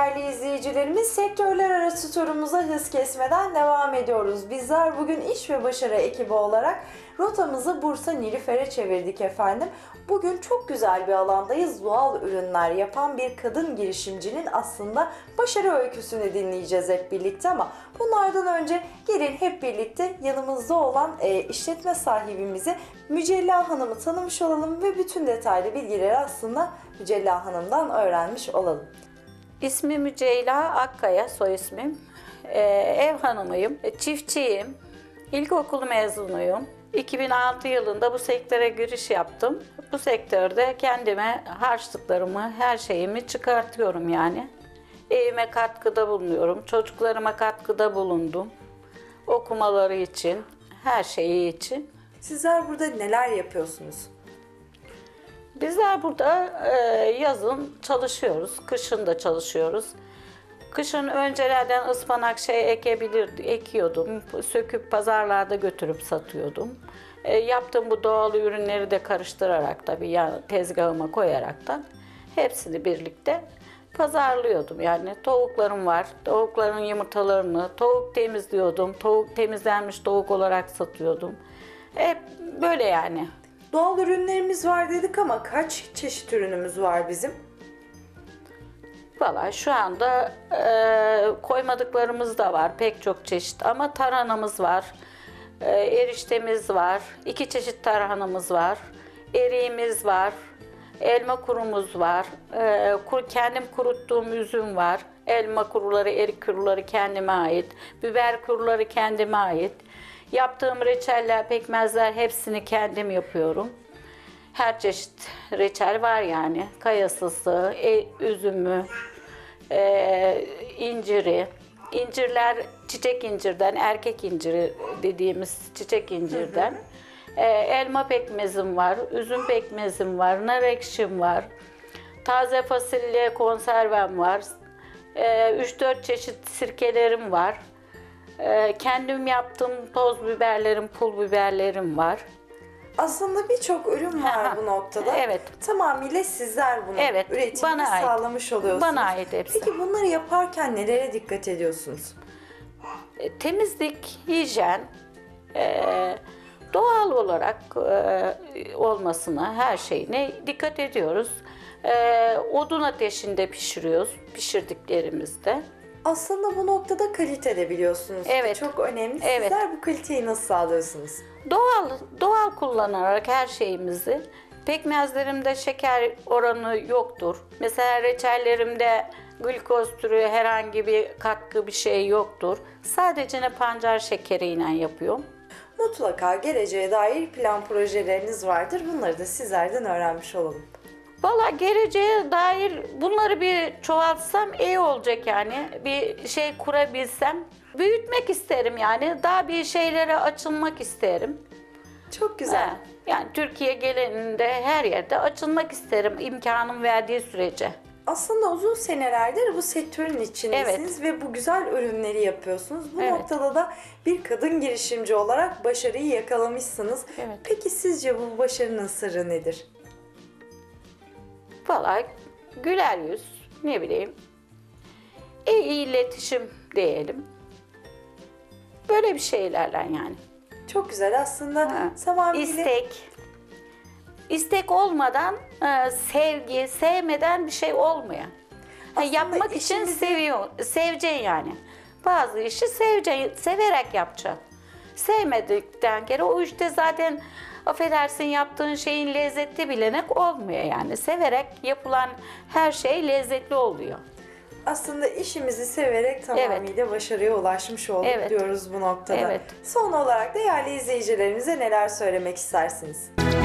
değerli izleyicilerimiz, sektörler arası turumuza hız kesmeden devam ediyoruz. Bizler bugün İş ve Başarı ekibi olarak rotamızı Bursa Nilüfer'e çevirdik efendim. Bugün çok güzel bir alandayız. Doğal ürünler yapan bir kadın girişimcinin aslında başarı öyküsünü dinleyeceğiz hep birlikte, ama bunlardan önce gelin hep birlikte yanımızda olan işletme sahibimizi Mücella Hanım'ı tanımış olalım ve bütün detaylı bilgileri aslında Mücella Hanım'dan öğrenmiş olalım. İsmim Mücella Akkaya, soy ismim. Ev hanımıyım, çiftçiyim, ilkokul mezunuyum. 2006 yılında bu sektöre giriş yaptım. Bu sektörde kendime harçlıklarımı, her şeyimi çıkartıyorum yani. Evime katkıda bulunuyorum, çocuklarıma katkıda bulundum. Okumaları için, her şeyi için. Sizler burada neler yapıyorsunuz? Bizler burada yazın çalışıyoruz, kışın da çalışıyoruz. Kışın öncelerden ıspanak ekiyordum, söküp pazarlarda götürüp satıyordum. Yaptığım bu doğal ürünleri de karıştırarak tabii tezgahıma koyaraktan hepsini birlikte pazarlıyordum. Yani tavuklarım var, tavukların yumurtalarını tavuk temizliyordum, temizlenmiş tavuk olarak satıyordum. Hep böyle yani. Doğal ürünlerimiz var dedik ama kaç çeşit ürünümüz var bizim? Valla şu anda koymadıklarımız da var pek çok çeşit, ama tarhanamız var, eriştemiz var, 2 çeşit tarhanamız var, eriğimiz var, elma kurumuz var, kendim kuruttuğum üzüm var, elma kuruları, erik kuruları kendime ait, biber kuruları kendime ait. Yaptığım reçeller, pekmezler hepsini kendim yapıyorum. Her çeşit reçel var yani. Kayasısı, üzümü, inciri. İncirler çiçek incirden, erkek inciri dediğimiz çiçek incirden. Elma pekmezim var, üzüm pekmezim var, nar ekşim var. Taze fasulye konservem var. 3-4 çeşit sirkelerim var. Kendim yaptığım toz biberlerim, pul biberlerim var. Aslında birçok ürün var bu noktada. Evet. Tamamıyla sizler bunu üretimini sağlamış oluyorsunuz. Bana ait hepsi. Peki bunları yaparken nelere dikkat ediyorsunuz? Temizlik, hijyen, doğal olarak olmasına, her şeyine dikkat ediyoruz. Odun ateşinde pişiriyoruz, pişirdiklerimizde. Aslında bu noktada kalite de biliyorsunuz. Evet. Çok önemli. Evet. Sizler bu kaliteyi nasıl sağlıyorsunuz? Doğal kullanarak her şeyimizi. Pekmezlerimde şeker oranı yoktur. Mesela reçellerimde glikoz türü herhangi bir katkı bir şey yoktur. Sadece pancar şekeriyle yapıyorum. Mutlaka geleceğe dair plan projeleriniz vardır. Bunları da sizlerden öğrenmiş olalım. Valla geleceğe dair bunları bir çoğaltsam iyi olacak yani. Bir şey kurabilsem. Büyütmek isterim yani. Daha bir şeylere açılmak isterim. Çok güzel. Yani Türkiye genelinde her yerde açılmak isterim imkanım verdiği sürece. Aslında uzun senelerdir bu sektörün içindesiniz ve bu güzel ürünleri yapıyorsunuz. Bu noktada da bir kadın girişimci olarak başarıyı yakalamışsınız. Evet. Peki sizce bu başarının sırrı nedir? Valla güler yüz, ne bileyim, iyi iletişim diyelim. Böyle bir şeylerle yani. Çok güzel aslında tamamıyla... İstek olmadan sevgi, sevmeden bir şey olmuyor. Yapmak için seveceksin yani. Bazı işi seveceksin, severek yapacaksın. Sevmedikten kere o işte zaten affedersin yaptığın şeyin lezzeti bilenek olmuyor yani. Severek yapılan her şey lezzetli oluyor. Aslında işimizi severek tamamıyla başarıya ulaşmış olduk diyoruz bu noktada. Evet. Son olarak değerli izleyicilerimize neler söylemek istersiniz?